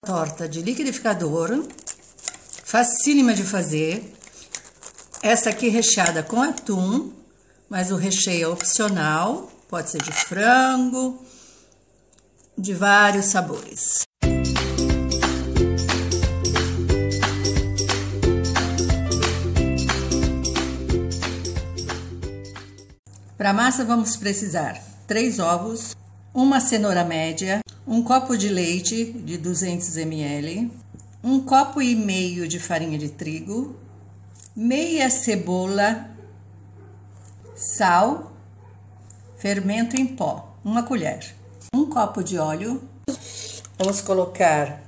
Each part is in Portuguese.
Torta de liquidificador, facílima de fazer. Essa aqui recheada com atum, mas o recheio é opcional, pode ser de frango, de vários sabores. Para a massa vamos precisar 3 ovos, uma cenoura média, um copo de leite de 200 ml, um copo e meio de farinha de trigo, meia cebola, sal, fermento em pó, uma colher, um copo de óleo. Vamos colocar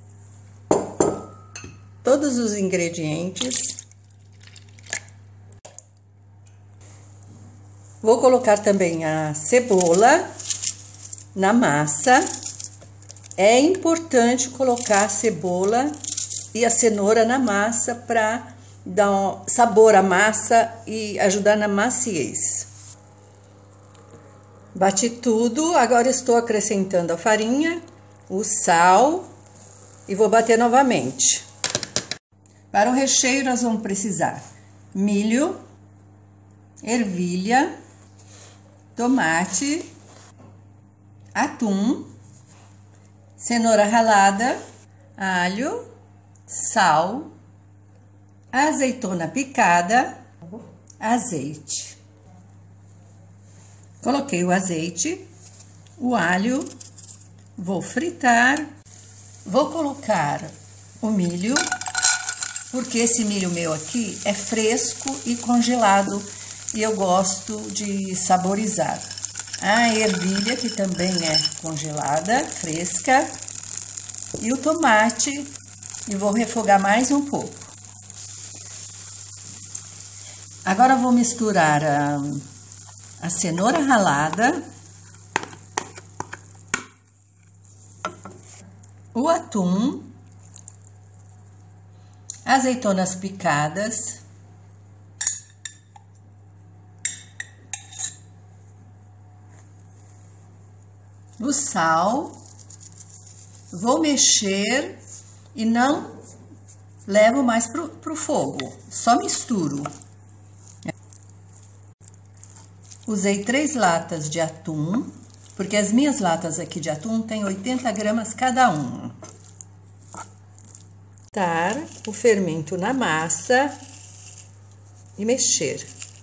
todos os ingredientes. Vou colocar também a cebola na massa. É importante colocar a cebola e a cenoura na massa para dar um sabor à massa e ajudar na maciez. Bati tudo, agora estou acrescentando a farinha, o sal e vou bater novamente. Para o recheio nós vamos precisar milho, ervilha, tomate, atum, cenoura ralada, alho, sal, azeitona picada, azeite. Coloquei o azeite, o alho, vou fritar, vou colocar o milho, porque esse milho meu aqui é fresco e congelado e eu gosto de saborizar. A ervilha, que também é congelada, fresca, e o tomate, e vou refogar mais um pouco. Agora vou misturar a cenoura ralada, o atum, azeitonas picadas, o sal, vou mexer e não levo mais pro fogo, só misturo. Usei 3 latas de atum, porque as minhas latas aqui de atum tem 80 gramas cada uma. Botar o fermento na massa e mexer.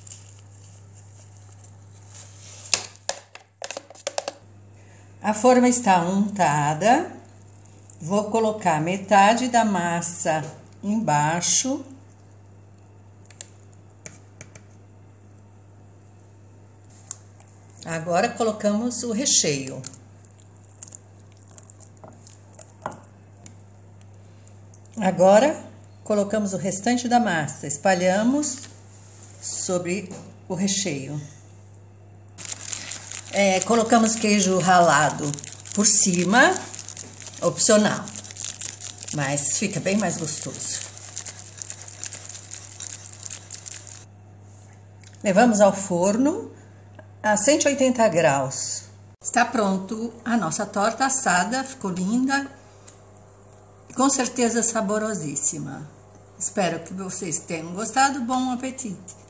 A forma está untada, vou colocar metade da massa embaixo. Agora colocamos o recheio. Agora colocamos o restante da massa, espalhamos sobre o recheio. Colocamos queijo ralado por cima, opcional, mas fica bem mais gostoso. Levamos ao forno a 180 graus. Está pronto a nossa torta assada, ficou linda, com certeza saborosíssima. Espero que vocês tenham gostado. Bom apetite!